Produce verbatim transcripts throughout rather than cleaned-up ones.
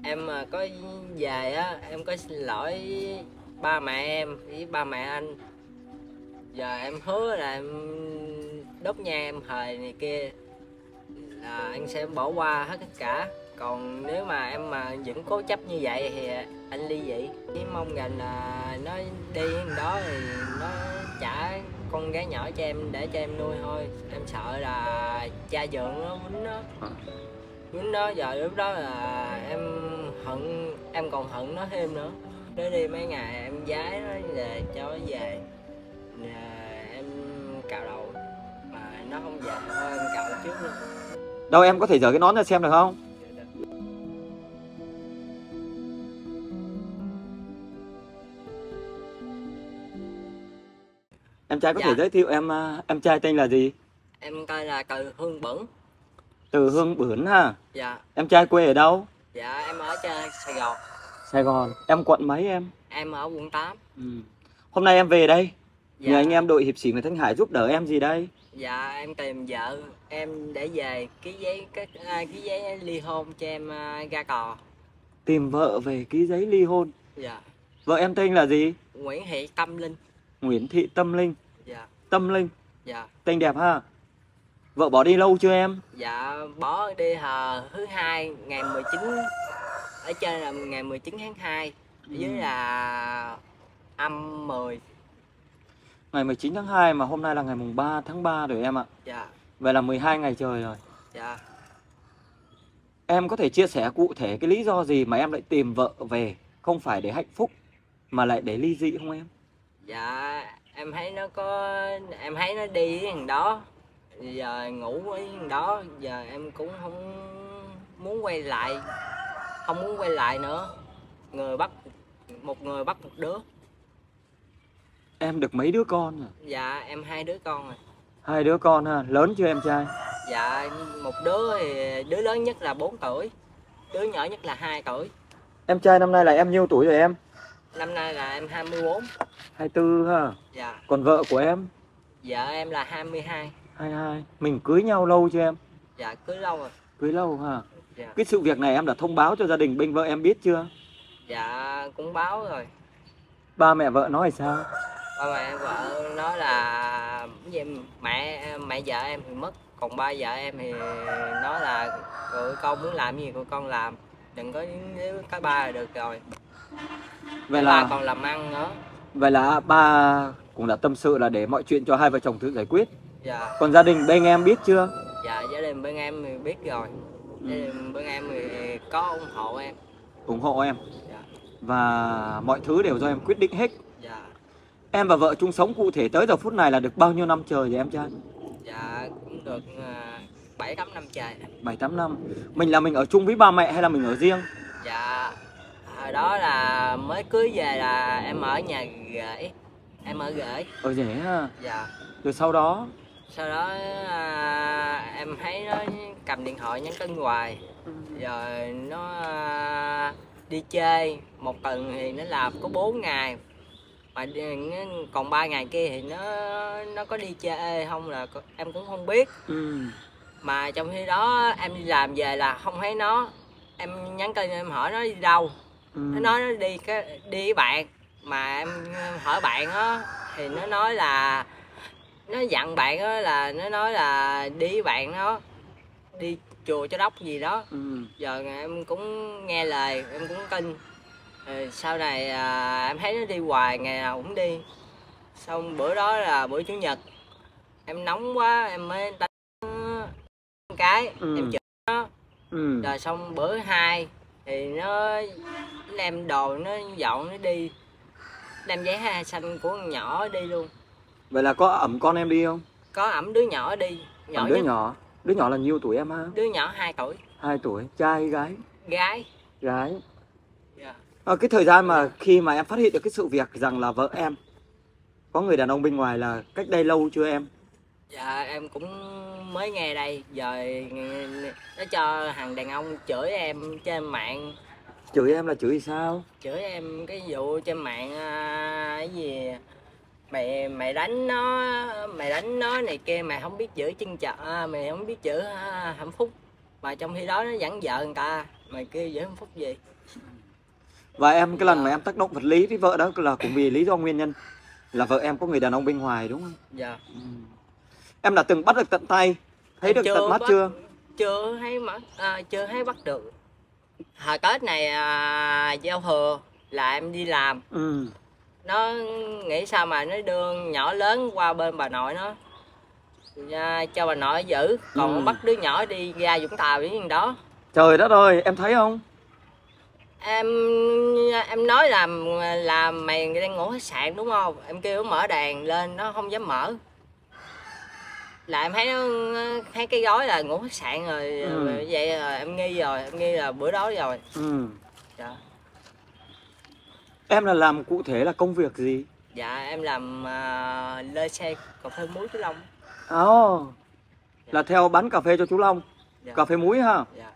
em mà có về á, em có xin lỗi ba mẹ em với ba mẹ anh. Giờ em hứa là em đốt nhang em hời này kia là anh sẽ bỏ qua hết tất cả. Còn nếu mà em mà vẫn cố chấp như vậy thì anh ly dị. Chỉ mong rằng là nó đi đó thì nó trả con gái nhỏ cho em để cho em nuôi thôi. Em sợ là cha dượng nó quýnh nó quýnh nó giờ lúc đó là em hận, em còn hận nó thêm nữa. Nó đi mấy ngày em giái nó về cho nó về, em cạo đầu mà nó không về thôi em cạo trước luôn. Đâu em có thể dở cái nón ra xem được không? Em trai có Dạ. thể giới thiệu em em trai tên là gì? Em coi là Từ Hương Bửng. Từ Hương Bửng ha. Dạ. Em trai quê ở đâu? Dạ em ở trên Sài Gòn. Sài Gòn. Em quận mấy em? Em ở quận tám. Ừ. Hôm nay em về đây, Dạ. nhờ anh em đội hiệp sĩ Nguyễn Thanh Hải giúp đỡ em gì đây? Dạ em tìm vợ em để về ký giấy cái à, ký giấy ly hôn cho em à, ra cò. Tìm vợ về ký giấy ly hôn. Dạ. Vợ em tên là gì? Nguyễn Thị Tâm Linh. Nguyễn Thị Tâm Linh. Dạ. Tâm Linh. Dạ. Tên đẹp ha. Vợ bỏ đi lâu chưa em? Dạ bỏ đi hờ thứ hai ngày mười chín, ở trên là ngày mười chín tháng hai, ở dưới là âm mười. Ngày mười chín tháng hai mà hôm nay là ngày mùng ba tháng ba rồi em ạ. Dạ. Vậy là mười hai ngày trời rồi. Dạ. Em có thể chia sẻ cụ thể cái lý do gì mà em lại tìm vợ về, không phải để hạnh phúc mà lại để ly dị không em? Dạ em thấy nó có, em thấy nó đi với thằng đó, giờ ngủ với thằng đó, giờ em cũng không muốn quay lại, không muốn quay lại nữa. Người bắt một người bắt một đứa. Em được mấy đứa con rồi? Dạ em hai đứa con rồi. Hai đứa con ha, lớn chưa em trai? Dạ một đứa thì đứa lớn nhất là bốn tuổi, đứa nhỏ nhất là hai tuổi. Em trai năm nay là em nhiêu tuổi rồi em? Năm nay là em hai mươi bốn. hai mươi tư ha. Dạ. Còn vợ của em? Vợ em là hai mươi hai. hai mươi hai. Mình cưới nhau lâu chưa em? Dạ cưới lâu rồi. Cưới lâu ha. Dạ. Cái sự việc này em đã thông báo cho gia đình bên vợ em biết chưa? Dạ cũng báo rồi. Ba mẹ vợ nói sao? Ba mẹ vợ nói là gì, mẹ mẹ vợ em thì mất, còn ba vợ em thì nói là tụi con muốn làm gì tụi con làm, đừng có nếu cái ba là được rồi. Vậy Ba là còn làm ăn nữa. Vậy là ba cũng đã tâm sự là để mọi chuyện cho hai vợ chồng tự giải quyết. Dạ. Còn gia đình bên em biết chưa? Dạ gia đình bên em thì biết rồi. Gia đình bên em thì có ủng hộ em. Ủng hộ em. Dạ. Và mọi thứ đều do em quyết định hết. Dạ. Em và vợ chung sống cụ thể tới giờ phút này là được bao nhiêu năm trời vậy em trai? Dạ cũng được bảy tám năm trời. bảy tám năm. Mình là mình ở chung với ba mẹ hay là mình ở riêng? Dạ hồi đó là mới cưới về là em ở nhà rể. Em ở rể. Ở rể ha. Dạ. Rồi sau đó Sau đó à, em thấy nó cầm điện thoại nhắn tin hoài. Rồi nó à, đi chơi một tuần thì nó làm có bốn ngày, mà còn ba ngày kia thì nó nó có đi chơi không là em cũng không biết. ừ. Mà trong khi đó em đi làm về là không thấy nó. Em nhắn tin em hỏi nó đi đâu. Ừ. Nó nói nó đi cái đi với bạn, mà em hỏi bạn á thì nó nói là nó dặn bạn á là nó nói là đi với bạn nó đi chùa Cho Đốc gì đó. Ừ. Giờ em cũng nghe lời em cũng tin. Rồi sau này à, em thấy nó đi hoài, ngày nào cũng đi. Xong bữa đó là bữa chủ nhật em nóng quá em mới đánh cái. Ừ. Em chửi nó. Ừ. Rồi xong bữa hai thì nó đem đồ nó dọn nó đi, đem giấy hai xanh của con nhỏ đi luôn. Vậy là có ẵm con em đi không? Có ẩm đứa nhỏ đi. Nhỏ ẵm đứa nhất. nhỏ. Đứa nhỏ là nhiêu tuổi em ha? Đứa nhỏ hai tuổi. hai tuổi. Trai hay gái? Gái. Gái. Yeah. À, cái thời gian mà khi mà em phát hiện được cái sự việc rằng là vợ em có người đàn ông bên ngoài là cách đây lâu chưa em? Dạ em cũng mới nghe đây. Giờ nó cho thằng đàn ông chửi em trên mạng. Chửi em là chửi sao? Chửi em cái vụ trên mạng à, cái gì mày mày đánh nó, mày đánh nó này kia, mày không biết giữ chân chợ, mày không biết giữ à, hạnh phúc. mà trong khi đó nó dẫn vợ người ta, mà kêu giữ hạnh phúc gì. Và em cái lần mà em tác động vật lý với vợ đó là cũng vì lý do nguyên nhân là vợ em có người đàn ông bên ngoài đúng không? Dạ. Ừ. Em đã từng bắt được tận tay, thấy Em được tận mắt bắt, chưa? Chưa thấy mắt, à, chưa thấy bắt được. Hồi Tết này à, giao thừa là em đi làm. Ừ. Nó nghĩ sao mà nó đưa nhỏ lớn qua bên bà nội nó, à, cho bà nội giữ, còn Ừ. bắt đứa nhỏ đi ra Vũng Tàu với gì đó. Trời đất ơi, em thấy không? Em em nói là là mày đang ngủ khách sạn đúng không? Em kêu nó mở đèn lên nó không dám mở. Là em thấy nó thấy cái gói là ngủ khách sạn rồi, Ừ. vậy rồi em nghi rồi, em nghi là bữa đó rồi. Ừ. Dạ. Em là làm cụ thể là công việc gì? Dạ em làm uh, lơ xe cà phê muối chú Long. Ồ, oh, là theo bán cà phê cho chú Long. Dạ. Cà phê muối ha. Dạ.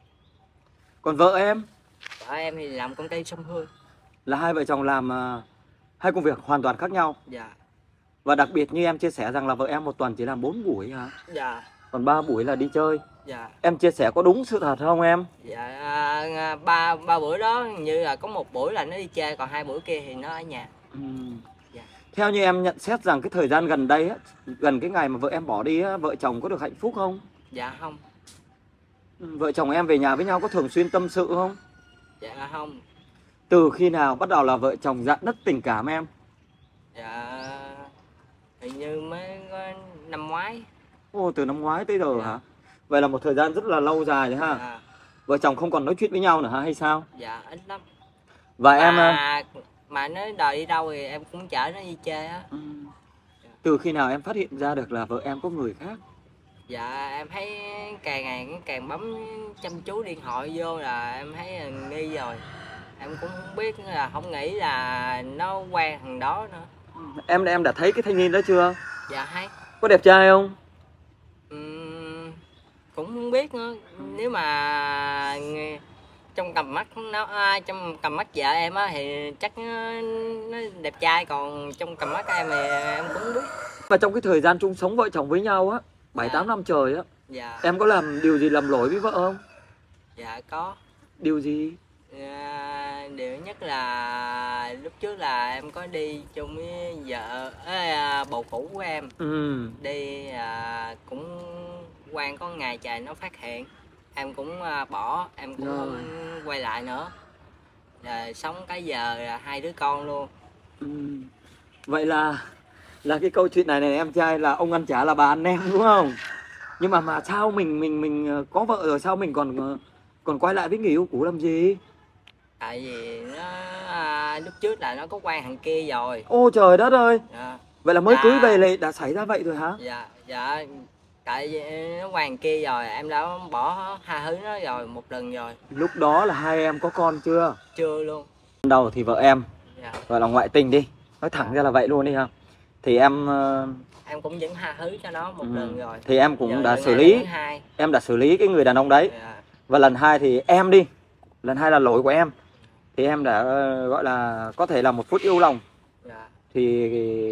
Còn vợ em? Vợ em thì làm công ty Sông Hương. Là hai vợ chồng làm uh, hai công việc hoàn toàn khác nhau. Dạ. Và đặc biệt như em chia sẻ rằng là vợ em một tuần chỉ làm bốn buổi hả? Dạ. Còn ba buổi là đi chơi. Dạ. Em chia sẻ có đúng sự thật không em? Dạ à, ba ba bữa đó như là có một buổi là nó đi chơi, còn hai buổi kia thì nó ở nhà. Ừ. Dạ. Theo như em nhận xét rằng cái thời gian gần đây á, gần cái ngày mà vợ em bỏ đi á, vợ chồng có được hạnh phúc không? Dạ không. Ừ, vợ chồng em về nhà với nhau có thường xuyên tâm sự không? Dạ không. Từ khi nào bắt đầu là vợ chồng rạn nứt tình cảm em? Dạ hình như mới có năm ngoái. Ồ, từ năm ngoái tới giờ Dạ. hả? Vậy là một thời gian rất là lâu dài đấy ha. Dạ. Vợ chồng không còn nói chuyện với nhau nữa hả hay sao? Dạ ít lắm. Và mà, em mà nó đòi đi đâu thì em cũng chở nó đi chơi á. ừ, từ khi nào em phát hiện ra được là vợ em có người khác? Dạ em thấy càng ngày càng bấm chăm chú điện thoại vô là em thấy là nghi rồi. Em cũng không biết, là không nghĩ là nó quen thằng đó nữa. Em em đã thấy cái thanh niên đó chưa? Dạ thấy. Có đẹp trai không? Uhm, cũng không biết nữa. Nếu mà trong tầm mắt nó à, trong tầm mắt vợ em á thì chắc nó, nó đẹp trai, còn trong tầm mắt em thì em cũng không biết. Và trong cái thời gian chung sống vợ chồng với nhau á, bảy Dạ. tám năm trời á, Dạ. em có làm điều gì lầm lỗi với vợ không? Dạ có. Điều gì? À, điều nhất là lúc trước là em có đi chung với vợ à, bồ cũ của em. Ừ. Đi à, cũng quen có ngày trời nó phát hiện, em cũng à, bỏ, em cũng Rồi. không quay lại nữa. Rồi sống cái giờ là hai đứa con luôn. Ừ. Vậy là là cái câu chuyện này này em trai, là ông ăn chả là bà ăn nem đúng không? Nhưng mà mà sao mình mình mình có vợ rồi sao mình còn còn quay lại với người yêu cũ làm gì? Tại vì nó à, lúc trước là nó có quen thằng kia rồi. Ô trời đất ơi. Dạ. Vậy là mới Dạ. cưới về lại đã xảy ra vậy rồi hả? Dạ. Dạ. Tại vì nó quen thằng kia rồi em đã bỏ hai thứ nó rồi một lần rồi. Lúc đó là hai em có con chưa? Chưa luôn. Ban đầu thì vợ em Dạ. gọi là ngoại tình đi, nói thẳng ra là vậy luôn đi ha. Thì em em cũng vẫn tha thứ cho nó một ừ. lần rồi. Thì em cũng Giờ đã lần xử này lý lần thứ hai. em đã xử lý cái người đàn ông đấy. Dạ. Và lần hai thì em đi, lần hai là lỗi của em. Thì em đã gọi là có thể là một phút yêu lòng Dạ. thì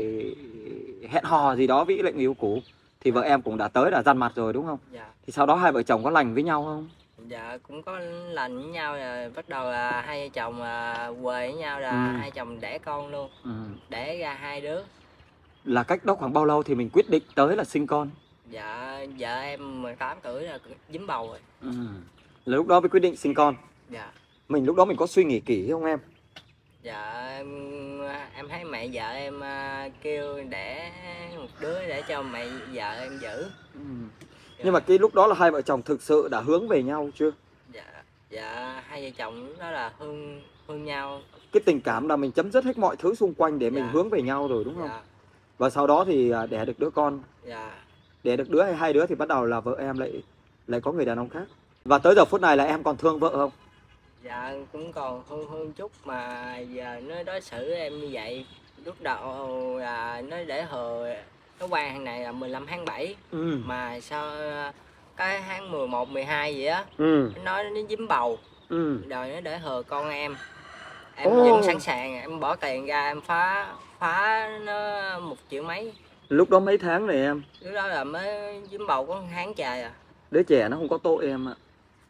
hẹn hò gì đó với lại người yêu cũ. Thì vợ em cũng đã tới đã dằn mặt rồi đúng không? Dạ. Thì sau đó hai vợ chồng có lành với nhau không? Dạ cũng có lành với nhau, rồi bắt đầu là hai vợ chồng à, quề với nhau là Ừ. hai chồng đẻ con luôn. Ừ. Đẻ ra hai đứa. Là cách đó khoảng bao lâu thì mình quyết định tới là sinh con? Dạ vợ em mười tám tuổi là dính bầu rồi. Ừ. Là lúc đó mới quyết định sinh con. Dạ. Mình lúc đó mình có suy nghĩ kỹ không em? Dạ em, em thấy mẹ vợ em à, kêu đẻ một đứa để cho mẹ vợ em giữ. Ừ. Dạ. Nhưng mà cái lúc đó là hai vợ chồng thực sự đã hướng về nhau chưa? Dạ. Dạ hai vợ chồng lúc đó là thương thương nhau. Cái tình cảm là mình chấm dứt hết mọi thứ xung quanh để Dạ. mình hướng về nhau rồi đúng không? Dạ. Và sau đó thì đẻ được đứa con. Dạ. Đẻ được đứa hay hai đứa thì bắt đầu là vợ em lại lại có người đàn ông khác. Và tới giờ phút này là em còn thương vợ không? Dạ cũng còn hơn hơn chút, mà giờ nó đối xử em như vậy. Lúc đầu là nó để hờ nó qua hàng này là mười lăm tháng bảy. Ừ. Mà sau cái tháng mười một, mười hai gì á, Ừ. nó nói nó dính bầu. Ừ. Rồi nó để hờ con em. Em Ồ. vẫn sẵn sàng, em bỏ tiền ra em phá phá nó một triệu mấy. Lúc đó mấy tháng này em? Lúc đó là mới dính bầu có một tháng trời à. Đứa trẻ nó không có tội em ạ.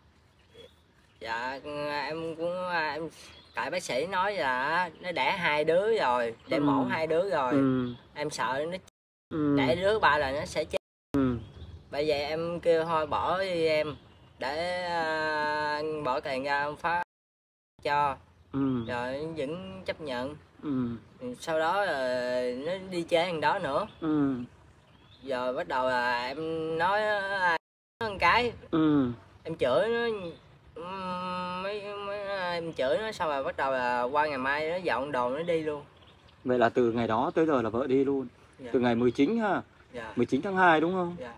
Dạ em cũng em tại bác sĩ nói là nó đẻ hai đứa rồi, để Ừ. mổ hai đứa rồi. Ừ. Em sợ nó Ừ. đẻ đứa ba là nó sẽ chết. Ừ. Bây giờ em kêu thôi bỏ đi em, để uh, bỏ tiền ra em phá cho. Ừ. Rồi vẫn chấp nhận. Ừ. Sau đó là nó đi chơi thằng đó nữa. Ừ. Giờ bắt đầu là em nói một cái. Ừ. Em chửi nó mấy, mấy em chửi nó xong rồi bắt đầu là qua ngày mai nó dọn đồ nó đi luôn. Vậy là từ ngày đó tới giờ là vợ đi luôn. Dạ. Từ ngày mười chín ha. Dạ. mười chín tháng hai đúng không? Dạ.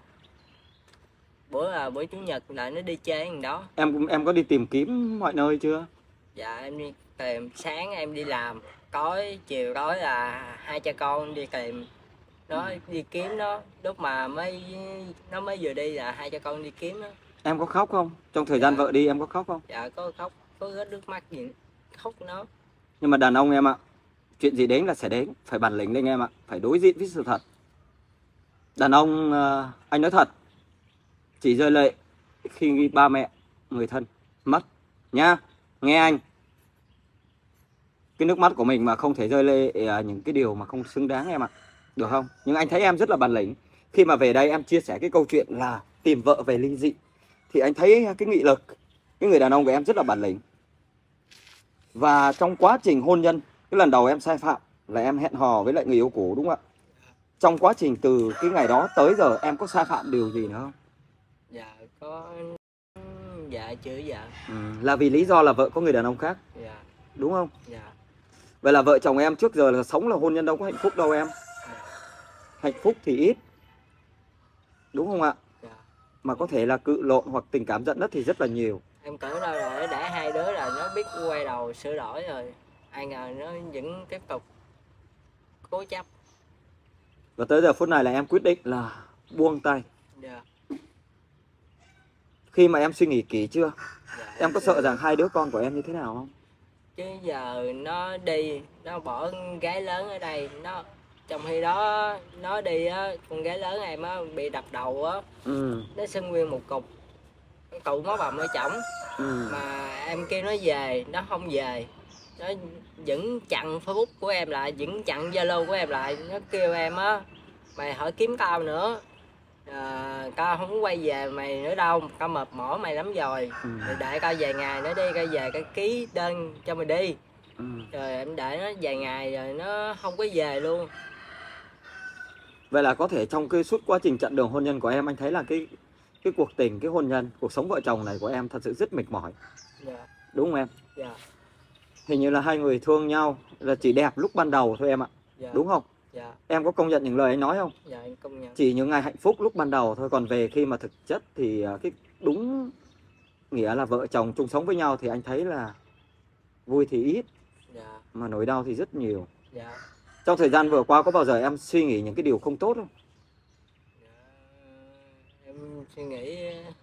Bữa là bữa chủ nhật là nó đi chơi thằng đó. Em em có đi tìm kiếm mọi nơi chưa? Dạ em đi tìm, sáng em đi làm, tối chiều tối là hai cha con đi tìm nó, đi kiếm nó. Lúc mà mới nó mới vừa đi là hai cha con đi kiếm nó. Em có khóc không? Trong thời gian Dạ. vợ đi em có khóc không? Dạ có khóc, có rớt nước mắt gì khóc nó. Nhưng mà đàn ông em ạ, chuyện gì đến là sẽ đến, phải bản lĩnh lên em ạ, phải đối diện với sự thật. Đàn ông anh nói thật, chỉ rơi lệ khi ba mẹ, người thân mất nha. Nghe anh, cái nước mắt của mình mà không thể rơi lệ những cái điều mà không xứng đáng em ạ, được không? Nhưng anh thấy em rất là bản lĩnh. Khi mà về đây em chia sẻ cái câu chuyện là tìm vợ về ly dị, thì anh thấy cái nghị lực, cái người đàn ông của em rất là bản lĩnh. Và trong quá trình hôn nhân, cái lần đầu em sai phạm là em hẹn hò với lại người yêu cũ đúng không ạ? Trong quá trình từ cái ngày đó tới giờ em có sai phạm điều gì nữa không? Dạ có. Dạ chưa dạ. Ừ, là vì lý do là vợ có người đàn ông khác. Dạ. Đúng không? Dạ. Vậy là vợ chồng em trước giờ là sống là hôn nhân đâu có hạnh phúc đâu em. Dạ. Hạnh phúc thì ít, đúng không ạ? Dạ. Mà có thể là cự lộn hoặc tình cảm giận đất thì rất là nhiều. Em tưởng đâu là nó đã hai đứa là nó biết quay đầu sửa đổi rồi, ai ngờ nó vẫn tiếp tục cố chấp. Và tới giờ phút này là em quyết định là buông tay. Dạ. Khi mà em suy nghĩ kỹ chưa? Dạ. Em có sợ rằng hai đứa con của em như thế nào không? Chứ giờ nó đi, nó bỏ con gái lớn ở đây, nó trong khi đó nó đi á, con gái lớn em á bị đập đầu á. Ừ. Nó sưng nguyên một cục, tụ máu bầm ở chổng. Ừ. Mà em kêu nó về, nó không về. Nó vẫn chặn Facebook của em lại, vẫn chặn Zalo của em lại. Nó kêu em á, mày hỏi kiếm tao nữa, à, tao không quay về mày nữa đâu, tao mệt mỏi mày lắm rồi. Ừ. Rồi đợi tao vài ngày nữa đi, tao về tao ký đơn cho mày đi. Ừ. Rồi em đợi nó vài ngày rồi nó không có về luôn. Vậy là có thể trong cái suốt quá trình chặng đường hôn nhân của em, anh thấy là cái cái cuộc tình, cái hôn nhân, cuộc sống vợ chồng này của em thật sự rất mệt mỏi. Dạ. Đúng không em? Dạ. Hình như là hai người thương nhau là chỉ đẹp lúc ban đầu thôi em ạ. Dạ. Đúng không? Dạ. Em có công nhận những lời anh nói không? Dạ em công nhận. Chỉ những ngày hạnh phúc lúc ban đầu thôi, còn về khi mà thực chất thì cái đúng nghĩa là vợ chồng chung sống với nhau thì anh thấy là vui thì ít, Dạ. mà nỗi đau thì rất nhiều. Dạ. Trong thời gian vừa qua có bao giờ em suy nghĩ những cái điều không tốt không? Dạ. Em suy nghĩ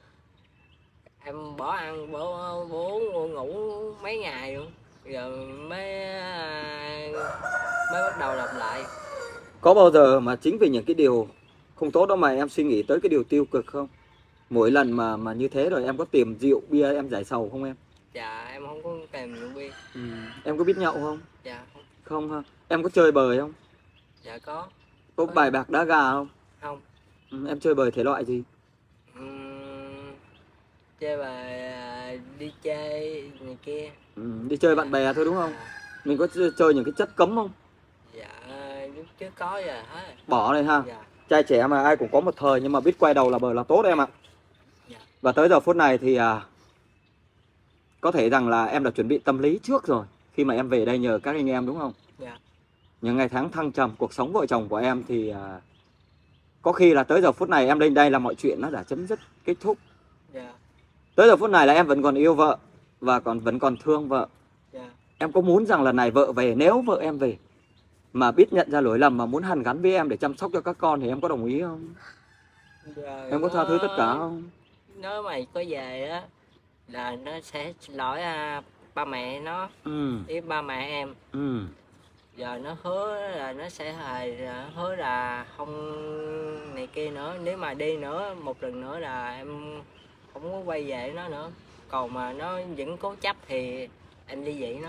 em bỏ ăn bỏ bố ngủ mấy ngày luôn, rồi mới mới bắt đầu làm lại. Có bao giờ mà chính vì những cái điều không tốt đó mà em suy nghĩ tới cái điều tiêu cực không? Mỗi lần mà mà như thế rồi em có tìm rượu bia em giải sầu không em? Dạ em không có tìm rượu bia. Ừ. Em có biết nhậu không? Dạ không. Không ha. Em có chơi bời không? Dạ có. Có Có. bài bạc đá gà không? Không. Ừ. Em chơi bời thể loại gì? Uhm, chơi bài đi chơi này kia. Ừ. Đi chơi bạn bè thôi đúng không? Dạ. Mình có chơi những cái chất cấm không? Dạ lúc trước có rồi hết. Bỏ này ha. Dạ. Trai trẻ mà ai cũng có một thời, nhưng mà biết quay đầu là bờ là tốt em ạ. Dạ. Và tới giờ phút này thì à, có thể rằng là em đã chuẩn bị tâm lý trước rồi khi mà em về đây nhờ các anh em đúng không? Dạ. Những ngày tháng thăng trầm cuộc sống vợ chồng của em thì à, có khi là tới giờ phút này em lên đây là mọi chuyện nó đã chấm dứt, kết thúc. Dạ. Tới giờ phút này là em vẫn còn yêu vợ và còn vẫn còn thương vợ. Dạ. Em có muốn rằng lần này vợ về, nếu vợ em về mà biết nhận ra lỗi lầm mà muốn hàn gắn với em để chăm sóc cho các con thì em có đồng ý không? Rồi Em có tha thứ tất cả không? Nếu mày có về á là nó sẽ xin lỗi à, ba mẹ nó. Ừ. Với ba mẹ em. Ừ. Giờ nó hứa là nó sẽ hề, nó hứa là không này kia nữa, nếu mà đi nữa một lần nữa là em không có quay về với nó nữa, còn mà nó vẫn cố chấp thì em ly dị nó.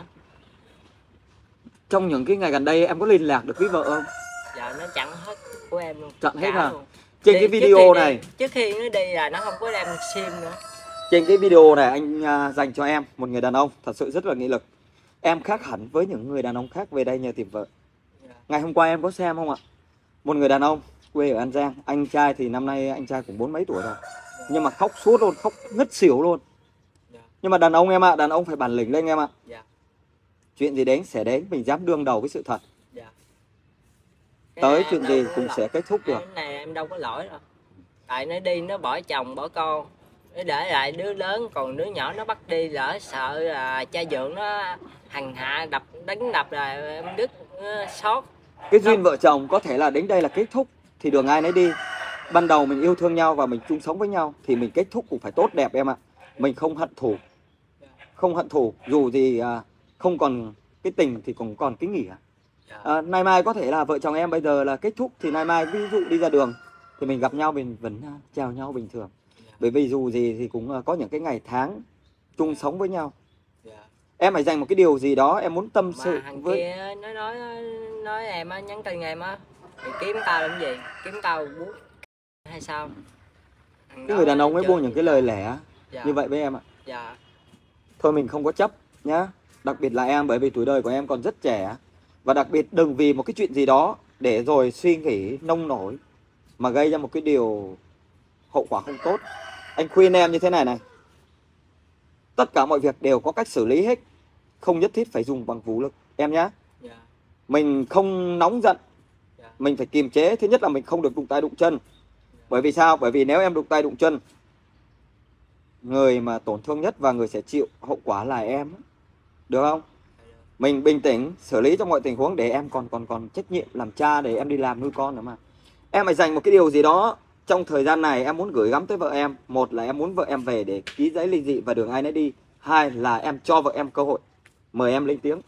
Trong những cái ngày gần đây em có liên lạc được với vợ không? Giờ nó chặn hết của em luôn. Chặn hết hả? Luôn. Trên Đi, cái video trước này đi, trước khi nó đi là nó không có đem sim nữa. Trên cái video này anh à, dành cho em, một người đàn ông thật sự rất là nghị lực. Em khác hẳn với những người đàn ông khác về đây nhờ tìm vợ. Yeah. Ngày hôm qua em có xem không ạ? Một người đàn ông quê ở An Giang, anh trai thì năm nay anh trai cũng bốn mấy tuổi rồi. Yeah. Nhưng mà khóc suốt luôn, khóc ngất xỉu luôn. Yeah. Nhưng mà đàn ông em ạ, đàn ông phải bản lĩnh lên em ạ. Yeah. Chuyện gì đến sẽ đến, mình dám đương đầu với sự thật. Yeah. Tới Cái chuyện em gì đâu có cũng lỗi. sẽ kết thúc được. Cái này em đâu có lỗi đâu. Tại nó đi nó bỏ chồng bỏ con, nó để lại đứa lớn, còn đứa nhỏ nó bắt đi, lỡ sợ là cha dượng nó hành hạ đập đánh đập là em đứt sót. Cái duyên vợ chồng có thể là đến đây là kết thúc thì đường ai nấy đi. Ban đầu mình yêu thương nhau và mình chung sống với nhau thì mình kết thúc cũng phải tốt đẹp em ạ. Mình không hận thù, không hận thù, dù gì à, không còn cái tình thì cũng còn cái nghĩa. À, nay mai có thể là vợ chồng em bây giờ là kết thúc thì nay mai ví dụ đi ra đường thì mình gặp nhau mình vẫn à, chào nhau bình thường. Bởi vì dù gì thì cũng à, có những cái ngày tháng chung sống với nhau. Em phải dành một cái điều gì đó em muốn tâm Mà sự thằng với... kia nó nói nói em á, nhắn tin em á, mày kiếm tao làm gì, kiếm tao bút hay sao? Thằng Cái người đàn ông ấy trời, buông những cái lời lẽ dạ. như vậy với em ạ. Dạ. Thôi mình không có chấp nhá. Đặc biệt là em, bởi vì tuổi đời của em còn rất trẻ. Và đặc biệt đừng vì một cái chuyện gì đó để rồi suy nghĩ nông nổi mà gây ra một cái điều hậu quả không tốt. Anh khuyên em như thế này này, tất cả mọi việc đều có cách xử lý hết, không nhất thiết phải dùng bằng vũ lực em nhá. Dạ. Mình không nóng giận, Dạ. mình phải kiềm chế. Thứ nhất là mình không được đụng tay đụng chân. Bởi vì sao? Bởi vì nếu em đụng tay đụng chân, người mà tổn thương nhất và người sẽ chịu hậu quả là em. Được không? Mình bình tĩnh xử lý trong mọi tình huống để em còn còn còn trách nhiệm làm cha, để em đi làm nuôi con nữa mà. Em phải dành một cái điều gì đó trong thời gian này em muốn gửi gắm tới vợ em. Một là em muốn vợ em về để ký giấy ly dị và đường ai nấy đi. Hai là em cho vợ em cơ hội. Mời em lên tiếng.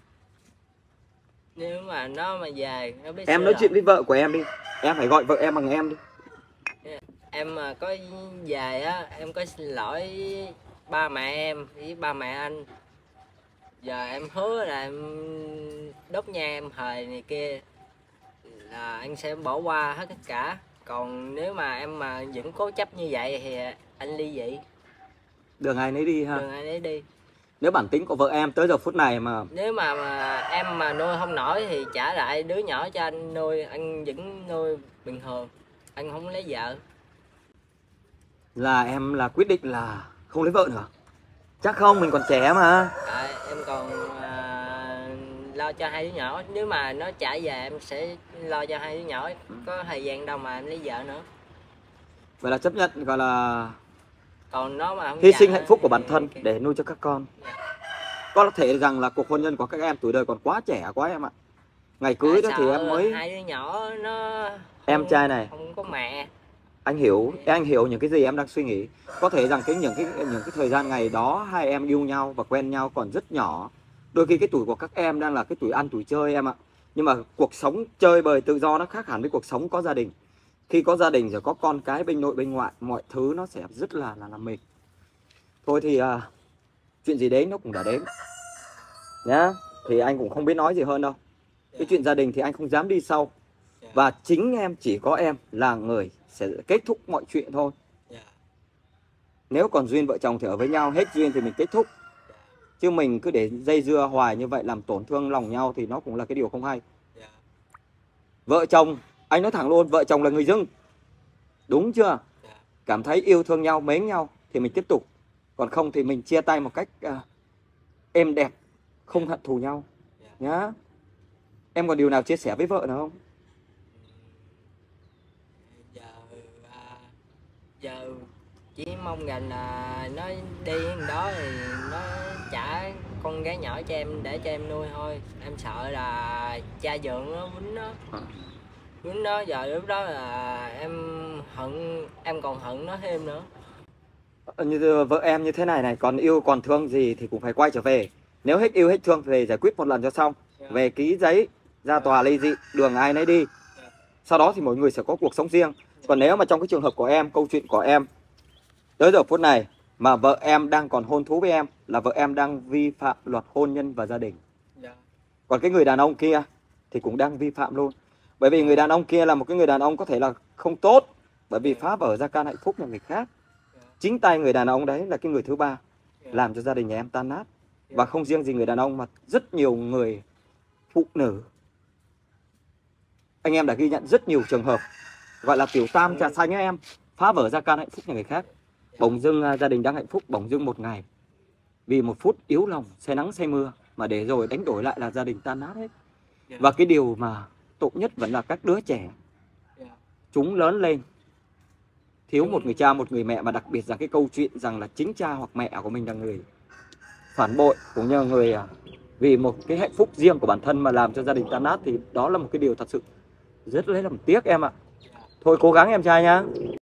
Nếu mà nó mà về nó biết Em nói chuyện với vợ của em đi. Em phải gọi vợ em bằng em đi. Em mà có về á, em có xin lỗi ba mẹ em với ba mẹ anh. Giờ em hứa là em đốt nhang em hời này kia là anh sẽ bỏ qua hết tất cả. Còn nếu mà em mà vẫn cố chấp như vậy thì anh ly dị. Đường ai nấy đi ha. Đường ai nấy đi. Nếu bản tính của vợ em tới giờ phút này mà Nếu mà, mà em mà nuôi không nổi thì trả lại đứa nhỏ cho anh nuôi, anh vẫn nuôi bình thường, anh không lấy vợ. là em là quyết định là không lấy vợ nữa. Chắc không, mình còn trẻ mà. À, em còn à, lo cho hai đứa nhỏ. Nếu mà nó trả về em sẽ lo cho hai đứa nhỏ. Có thời gian đâu mà em lấy vợ nữa. Vậy là chấp nhận gọi là Còn nó mà không hy trả sinh hạnh phúc của bản thì- thân để nuôi cho các con. Có thể rằng là cuộc hôn nhân của các em tuổi đời còn quá trẻ quá em ạ. Ngày cưới đó Tại thì sợ em mới... hai đứa nhỏ nó không, Em trai này, không có mẹ. anh hiểu, anh hiểu những cái gì em đang suy nghĩ. Có thể rằng cái những cái những cái thời gian ngày đó hai em yêu nhau và quen nhau còn rất nhỏ. Đôi khi cái tuổi của các em đang là cái tuổi ăn tuổi chơi em ạ. Nhưng mà cuộc sống chơi bời tự do nó khác hẳn với cuộc sống có gia đình. Khi có gia đình rồi có con cái bên nội bên ngoại, mọi thứ nó sẽ rất là là, là mệt. Thôi thì à, chuyện gì đến nó cũng đã đến nhá. Thì anh cũng không biết nói gì hơn đâu. Cái chuyện gia đình thì anh không dám đi sâu. Và chính em, chỉ có em là người sẽ kết thúc mọi chuyện thôi. Nếu còn duyên vợ chồng thì ở với nhau, hết duyên thì mình kết thúc. Chứ mình cứ để dây dưa hoài như vậy làm tổn thương lòng nhau thì nó cũng là cái điều không hay. Vợ chồng, anh nói thẳng luôn, vợ chồng là người dưng. Đúng chưa? Cảm thấy yêu thương nhau, mến nhau thì mình tiếp tục. Còn không thì mình chia tay một cách à, êm đẹp, không hận thù nhau nhá. Em còn điều nào chia sẻ với vợ nữa không? Giờ à, giờ chỉ mong rằng là nó đi đến đó thì nó trả con gái nhỏ cho em để cho em nuôi thôi. Em sợ là cha dượng nó quýnh nó quýnh nó giờ lúc đó là em hận, em còn hận nó thêm nữa. Như vợ em như thế này này, còn yêu còn thương gì thì cũng phải quay trở về. Nếu hết yêu hết thương về giải quyết một lần cho xong. Về ký giấy ra tòa ly dị, đường ai nấy đi. Sau đó thì mỗi người sẽ có cuộc sống riêng. Còn nếu mà trong cái trường hợp của em, câu chuyện của em tới giờ phút này mà vợ em đang còn hôn thú với em, là vợ em đang vi phạm luật hôn nhân và gia đình. Còn cái người đàn ông kia thì cũng đang vi phạm luôn. Bởi vì người đàn ông kia là một cái người đàn ông có thể là không tốt, bởi vì phá vỡ gia can hạnh phúc nhà người khác. Chính tay người đàn ông đấy là cái người thứ ba làm cho gia đình nhà em tan nát. Và không riêng gì người đàn ông mà rất nhiều người phụ nữ, anh em đã ghi nhận rất nhiều trường hợp gọi là tiểu tam trà xanh ấy em, phá vỡ gia can hạnh phúc nhà người khác. Bỗng dưng gia đình đang hạnh phúc, bỗng dưng một ngày vì một phút yếu lòng, say nắng say mưa mà để rồi đánh đổi lại là gia đình tan nát hết. Và cái điều mà tội nhất vẫn là các đứa trẻ, chúng lớn lên thiếu một người cha, một người mẹ, mà đặc biệt là cái câu chuyện rằng là chính cha hoặc mẹ của mình là người phản bội, cũng như người vì một cái hạnh phúc riêng của bản thân mà làm cho gia đình tan nát, thì đó là một cái điều thật sự rất lấy làm tiếc em ạ. Thôi cố gắng em trai nhá.